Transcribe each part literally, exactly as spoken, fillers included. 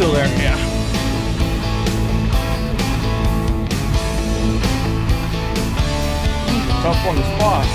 still there, yeah. Tough one to spot.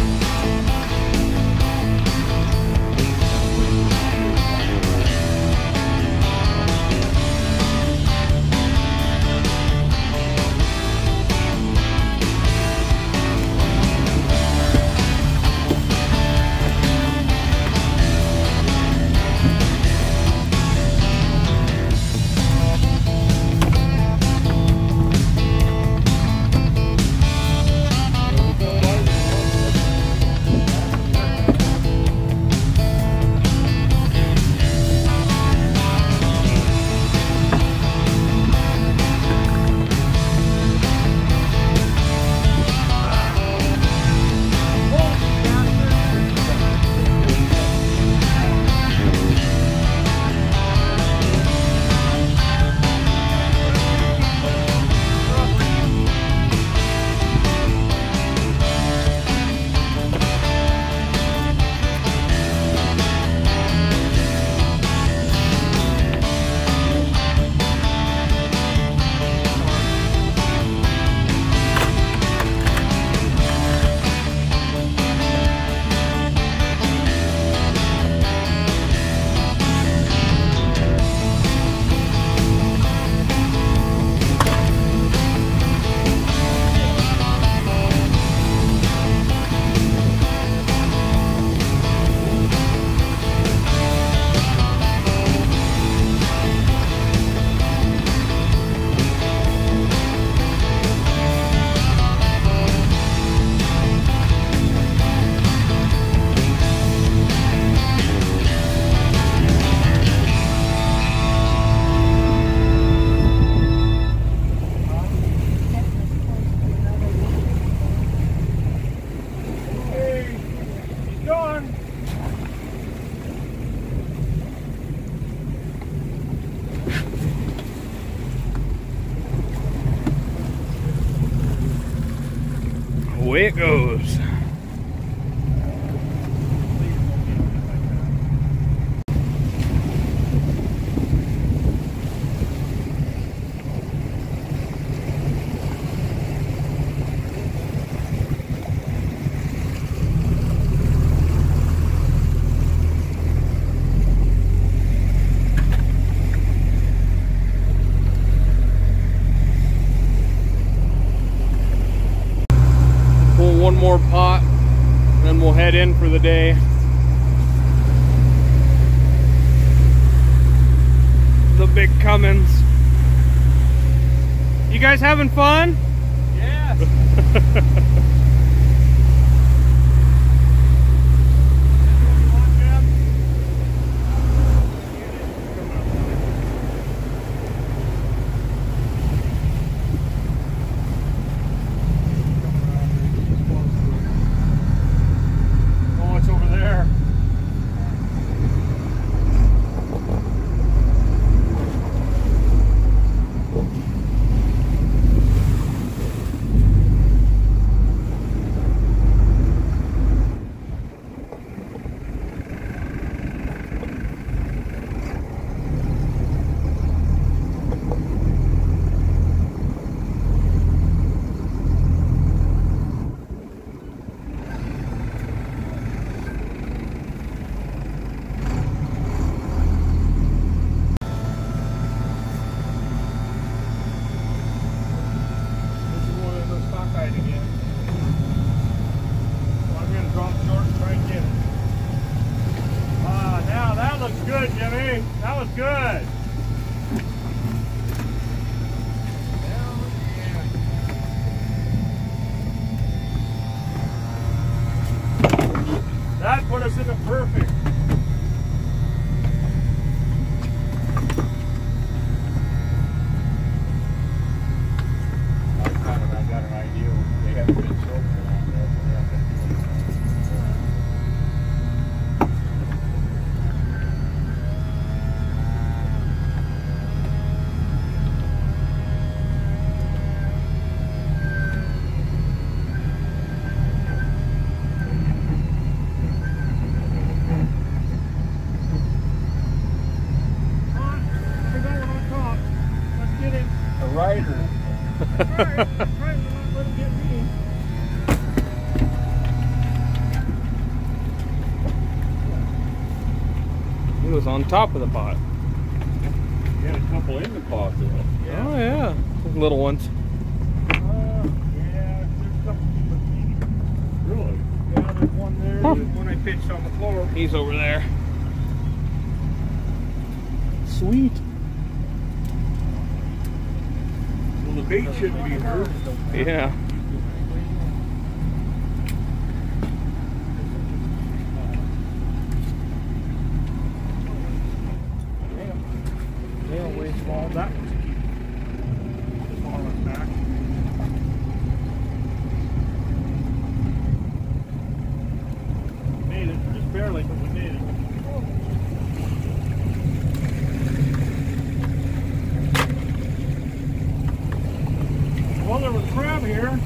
Away it goes. One more pot, then we'll head in for the day. The big Cummins. You guys having fun? Yes. Good, Jimmy. That was good. That put us in the perfect. I got an idea. They haven't been sold for long. He was on top of the pot. You had a couple in the pot though. Yeah. Oh yeah, little ones. Uh, yeah, there's a couple. Really? Yeah, there's one there. Huh. There's one I pitched on the floor. He's over there. Sweet. Well, the bait shouldn't be hurt. Yeah. Tail way small. That one's keep the bottom back. Made it just barely, but we made it. Well, there was crab here.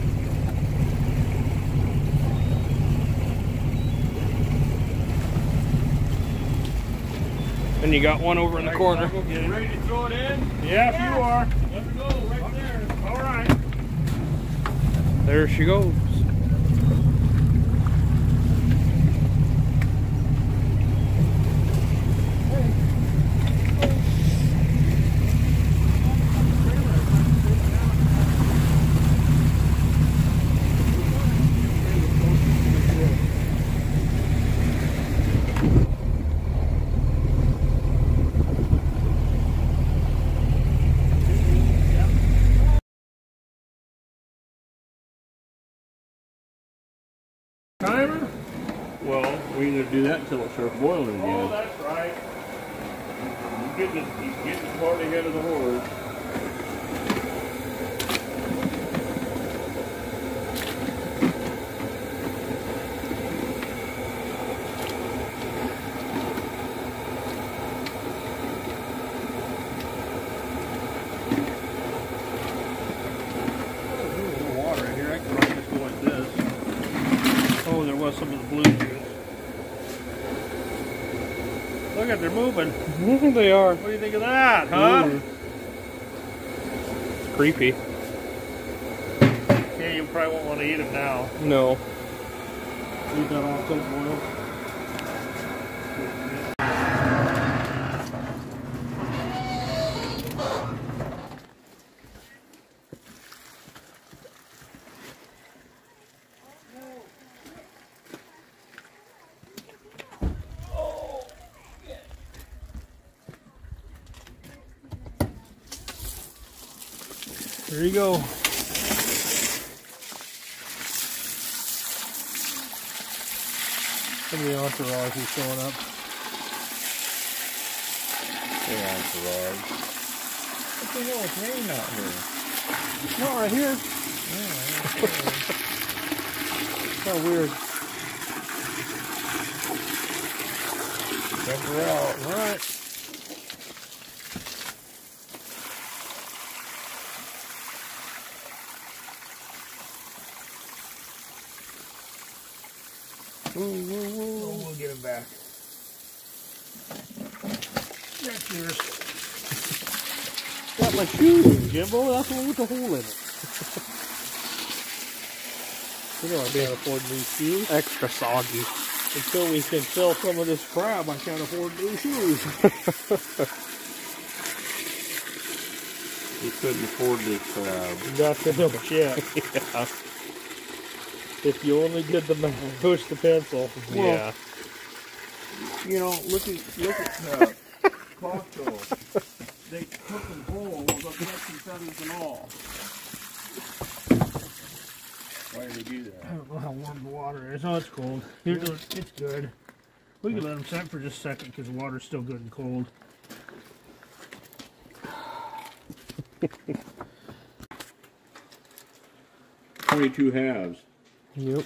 And you got one over in the corner. Get ready to throw it in? Yeah, if you are. Let her go, right there. All right. There she goes. Timer? Well, we either do that until it starts boiling Oh, again. that's right. He's getting, he's getting the party ahead of the horse. Oh, there's a little water in here. I can probably just go like this. Oh, there was some of the blue juice. Look at, they're moving. They are. What do you think of that, huh? Ooh. It's creepy. Yeah, you probably won't want to eat them now. No. Leave that all till boil. There you go. Some of the entourage is showing up. Hey, entourage. What the hell is rain out here? It's not right here. It's kind of weird. Check her out. All right. Ooh, ooh, ooh. Oh, we'll get him back. That's yours. Got my shoes, Jimbo. That's the one with the hole in it. You know I can't afford new shoes. Extra soggy. Until we can sell some of this crab, I can't afford new shoes. You couldn't afford this crab. That's the no shit. Yeah. If you only did the math, push the pencil. Well, Yeah. you know, look at look at uh, Costco. They cook them whole with the flesh and feathers and all. Why did they do that? I don't know how warm the water is. Oh, it's cold. Here's a, it's good. We can let them set for just a second because the water's still good and cold. Twenty-two halves. Yep.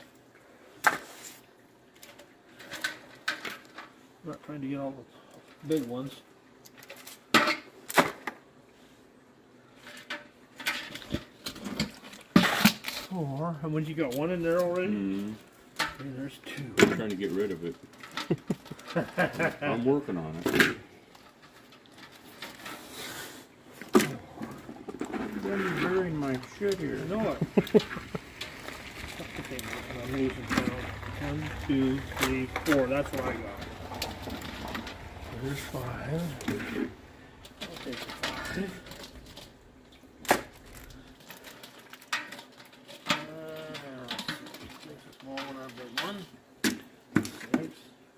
Not trying to get all the big ones. Four. And when you got one in there already? Mm-hmm. Okay, there's two. I'm trying to get rid of it. I'm working on it. Somebody's burying my shit here. No. One, two, three, four. That's what I got. There's five. I'll take the five. Uh, take the small one or a big one. Six.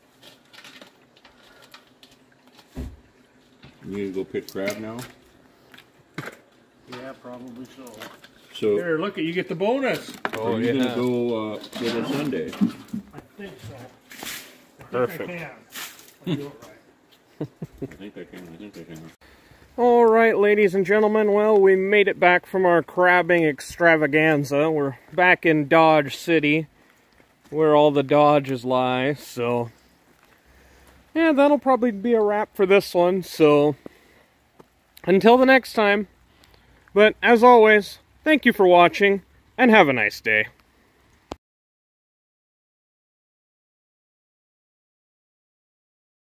You need to go pick crab now? Yeah, probably so. So, Here, look at you get the bonus. Oh, are you yeah. gonna go uh, with a Sunday? I think so. I Perfect. think I can. I'll do it right. I think I can. I think I can. All right, ladies and gentlemen, well, we made it back from our crabbing extravaganza. We're back in Dodge City, where all the Dodges lie, so... yeah, that'll probably be a wrap for this one, so... until the next time. But, as always, thank you for watching, and have a nice day.